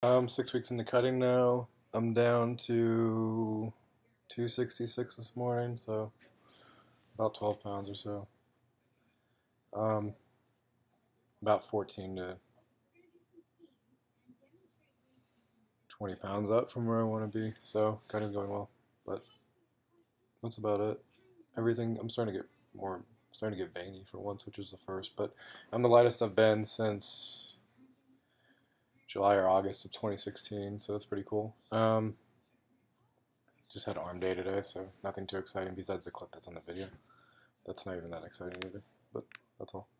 I'm 6 weeks into cutting now. I'm down to 266 this morning, so about 12 pounds or so. Um, about 14 to 20 pounds up from where I want to be, so cutting's going well. But that's about it. Everything, starting to get veiny for once, which is the first. But I'm the lightest I've been since July or August of 2016, so that's pretty cool. Just had arm day today, so nothing too exciting besides the clip that's on the video. That's not even that exciting either, but that's all.